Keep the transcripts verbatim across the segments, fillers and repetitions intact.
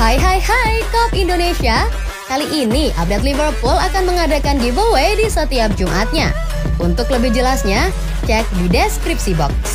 Hai hai hai Kop Indonesia. Kali ini update Liverpool akan mengadakan giveaway di setiap Jumatnya. Untuk lebih jelasnya, cek di deskripsi box.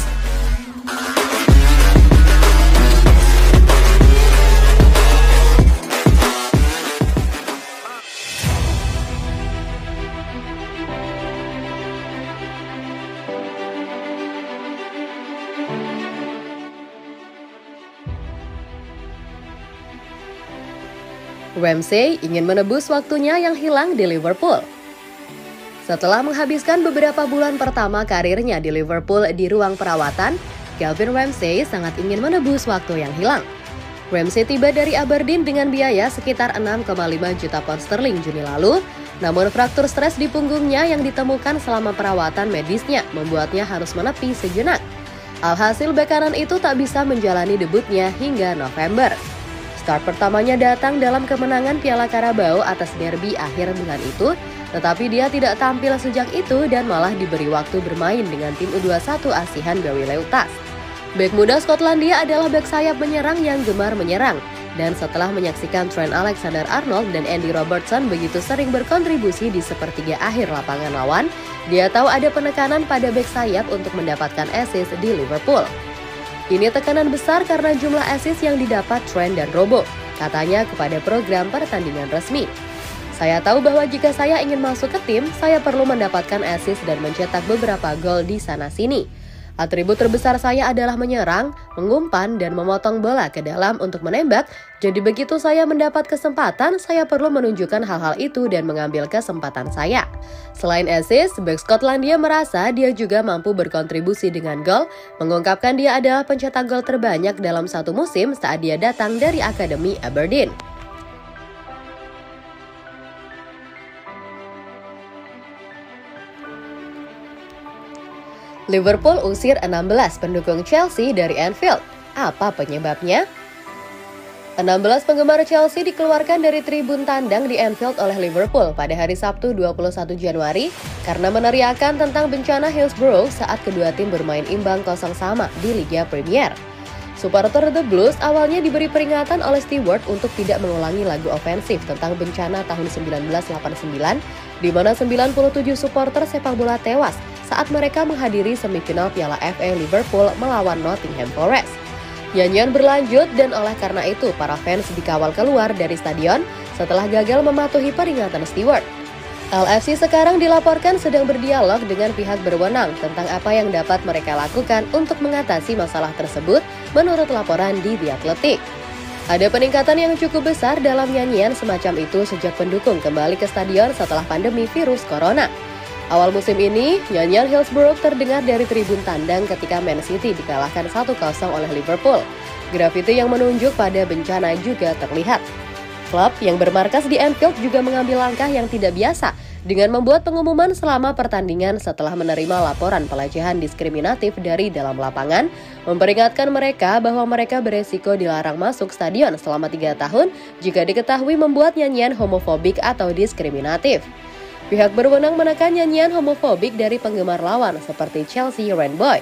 Ramsey ingin menebus waktunya yang hilang di Liverpool. Setelah menghabiskan beberapa bulan pertama karirnya di Liverpool di ruang perawatan, Calvin Ramsey sangat ingin menebus waktu yang hilang. Ramsey tiba dari Aberdeen dengan biaya sekitar enam koma lima juta pound sterling Juni lalu, namun fraktur stres di punggungnya yang ditemukan selama perawatan medisnya membuatnya harus menepi sejenak. Alhasil bek kanan itu tak bisa menjalani debutnya hingga November. Start pertamanya datang dalam kemenangan Piala Carabao atas derby akhir bulan itu, tetapi dia tidak tampil sejak itu dan malah diberi waktu bermain dengan tim U dua puluh satu asuhan Gary Leutas. Bek muda Skotlandia adalah bek sayap menyerang yang gemar menyerang, dan setelah menyaksikan Trent Alexander-Arnold dan Andy Robertson begitu sering berkontribusi di sepertiga akhir lapangan lawan, dia tahu ada penekanan pada bek sayap untuk mendapatkan assist di Liverpool. Ini tekanan besar karena jumlah assist yang didapat Trent dan Robo, katanya kepada program pertandingan resmi. Saya tahu bahwa jika saya ingin masuk ke tim, saya perlu mendapatkan assist dan mencetak beberapa gol di sana-sini. Atribut terbesar saya adalah menyerang, mengumpan, dan memotong bola ke dalam untuk menembak. Jadi begitu saya mendapat kesempatan, saya perlu menunjukkan hal-hal itu dan mengambil kesempatan saya. Selain assist, bek Skotlandia merasa dia juga mampu berkontribusi dengan gol, mengungkapkan dia adalah pencetak gol terbanyak dalam satu musim saat dia datang dari Akademi Aberdeen. Liverpool usir enam belas pendukung Chelsea dari Anfield. Apa penyebabnya? enam belas penggemar Chelsea dikeluarkan dari tribun tandang di Anfield oleh Liverpool pada hari Sabtu dua puluh satu Januari karena meneriakan tentang bencana Hillsborough saat kedua tim bermain imbang kosong sama di Liga Premier. Supporter The Blues awalnya diberi peringatan oleh steward untuk tidak mengulangi lagu ofensif tentang bencana tahun seribu sembilan ratus delapan puluh sembilan, di mana sembilan puluh tujuh supporter sepak bola tewas saat mereka menghadiri semifinal Piala F A Liverpool melawan Nottingham Forest. Nyanyian berlanjut dan oleh karena itu para fans dikawal keluar dari stadion setelah gagal mematuhi peringatan steward. L F C sekarang dilaporkan sedang berdialog dengan pihak berwenang tentang apa yang dapat mereka lakukan untuk mengatasi masalah tersebut menurut laporan di The Athletic. Ada peningkatan yang cukup besar dalam nyanyian semacam itu sejak pendukung kembali ke stadion setelah pandemi virus corona. Awal musim ini, nyanyian Hillsborough terdengar dari tribun tandang ketika Man City dikalahkan satu kosong oleh Liverpool. Grafiti yang menunjuk pada bencana juga terlihat. Klub yang bermarkas di Anfield juga mengambil langkah yang tidak biasa dengan membuat pengumuman selama pertandingan setelah menerima laporan pelecehan diskriminatif dari dalam lapangan, memperingatkan mereka bahwa mereka beresiko dilarang masuk stadion selama tiga tahun jika diketahui membuat nyanyian homofobik atau diskriminatif. Pihak berwenang menekan nyanyian homofobik dari penggemar lawan seperti Chelsea Rainbow.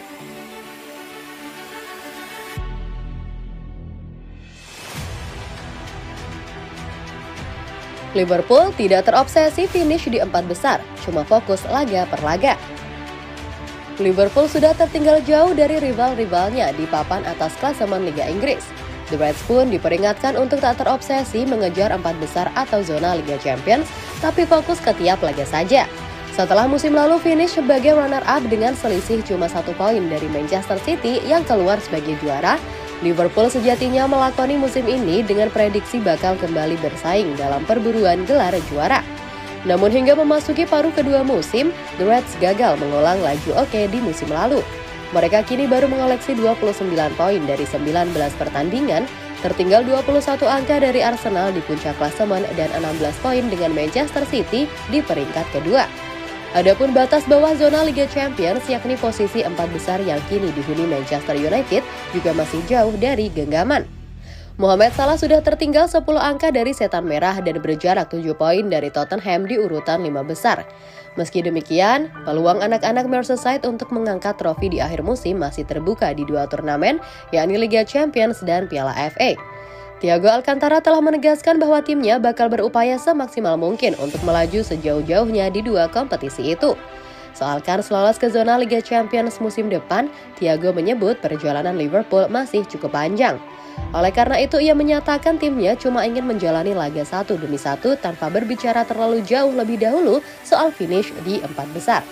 Liverpool tidak terobsesi finish di empat besar, cuma fokus laga per laga. Liverpool sudah tertinggal jauh dari rival-rivalnya di papan atas klasemen Liga Inggris. The Reds pun diperingatkan untuk tak terobsesi mengejar empat besar atau zona Liga Champions, tapi fokus ke tiap laga saja. Setelah musim lalu finish sebagai runner-up dengan selisih cuma satu poin dari Manchester City yang keluar sebagai juara, Liverpool sejatinya melakoni musim ini dengan prediksi bakal kembali bersaing dalam perburuan gelar juara. Namun hingga memasuki paruh kedua musim, The Reds gagal mengulang laju oke di musim lalu. Mereka kini baru mengoleksi dua puluh sembilan poin dari sembilan belas pertandingan, tertinggal dua puluh satu angka dari Arsenal di puncak klasemen dan enam belas poin dengan Manchester City di peringkat kedua. Adapun batas bawah zona Liga Champions yakni posisi empat besar yang kini dihuni Manchester United juga masih jauh dari genggaman. Mohamed Salah sudah tertinggal sepuluh angka dari setan merah dan berjarak tujuh poin dari Tottenham di urutan lima besar. Meski demikian, peluang anak-anak Merseyside untuk mengangkat trofi di akhir musim masih terbuka di dua turnamen, yakni Liga Champions dan Piala F A. Thiago Alcantara telah menegaskan bahwa timnya bakal berupaya semaksimal mungkin untuk melaju sejauh-jauhnya di dua kompetisi itu. Soal kans lolos ke zona Liga Champions musim depan, Thiago menyebut perjalanan Liverpool masih cukup panjang. Oleh karena itu, ia menyatakan timnya cuma ingin menjalani laga satu demi satu tanpa berbicara terlalu jauh lebih dahulu soal finish di empat besar.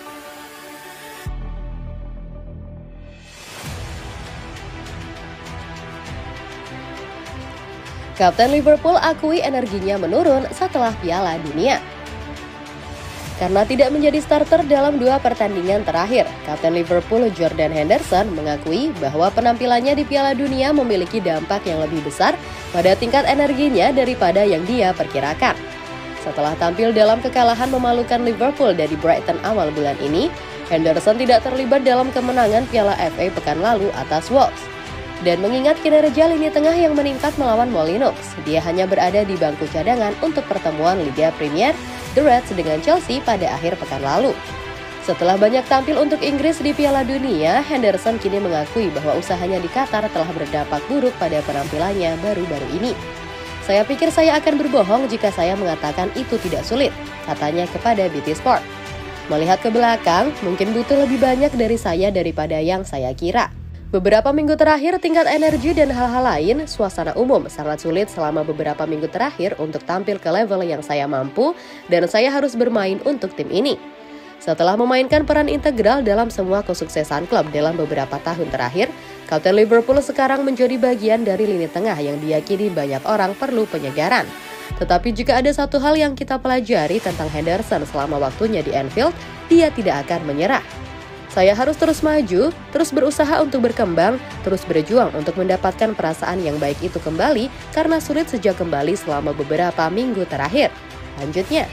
Kapten Liverpool akui energinya menurun setelah Piala Dunia. Karena tidak menjadi starter dalam dua pertandingan terakhir, Kapten Liverpool Jordan Henderson mengakui bahwa penampilannya di Piala Dunia memiliki dampak yang lebih besar pada tingkat energinya daripada yang dia perkirakan. Setelah tampil dalam kekalahan memalukan Liverpool dari Brighton awal bulan ini, Henderson tidak terlibat dalam kemenangan Piala F A pekan lalu atas Wolves. Dan mengingat kinerja lini tengah yang meningkat melawan Molineux, dia hanya berada di bangku cadangan untuk pertemuan Liga Premier The Reds dengan Chelsea pada akhir pekan lalu. Setelah banyak tampil untuk Inggris di Piala Dunia, Henderson kini mengakui bahwa usahanya di Qatar telah berdampak buruk pada penampilannya baru-baru ini. Saya pikir saya akan berbohong jika saya mengatakan itu tidak sulit, katanya kepada B T Sport. Melihat ke belakang, mungkin butuh lebih banyak dari saya daripada yang saya kira. Beberapa minggu terakhir, tingkat energi dan hal-hal lain, suasana umum sangat sulit selama beberapa minggu terakhir untuk tampil ke level yang saya mampu dan saya harus bermain untuk tim ini. Setelah memainkan peran integral dalam semua kesuksesan klub dalam beberapa tahun terakhir, Kapten Liverpool sekarang menjadi bagian dari lini tengah yang diyakini banyak orang perlu penyegaran. Tetapi jika ada satu hal yang kita pelajari tentang Henderson selama waktunya di Anfield, dia tidak akan menyerah. Saya harus terus maju, terus berusaha untuk berkembang, terus berjuang untuk mendapatkan perasaan yang baik itu kembali karena sulit sejak kembali selama beberapa minggu terakhir. Lanjutnya.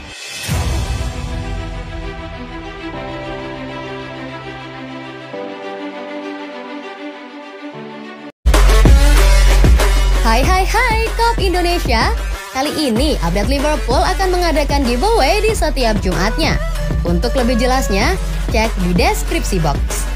Hai hai hai Kop Indonesia. Kali ini update Liverpool akan mengadakan giveaway di setiap Jumatnya. Untuk lebih jelasnya, cek di deskripsi box.